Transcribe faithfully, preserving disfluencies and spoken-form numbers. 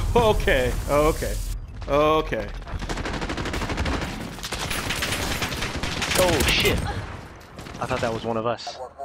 Okay, okay, okay. Oh shit! I thought that was one of us.